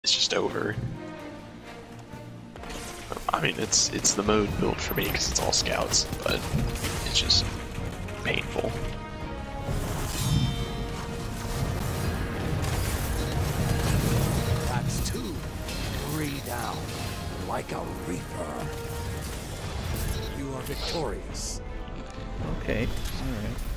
it's just over. I mean, it's the mode built for me because it's all scouts, but it's just painful. That's 2, 3 down, like a reaper. You are victorious. Okay, alright.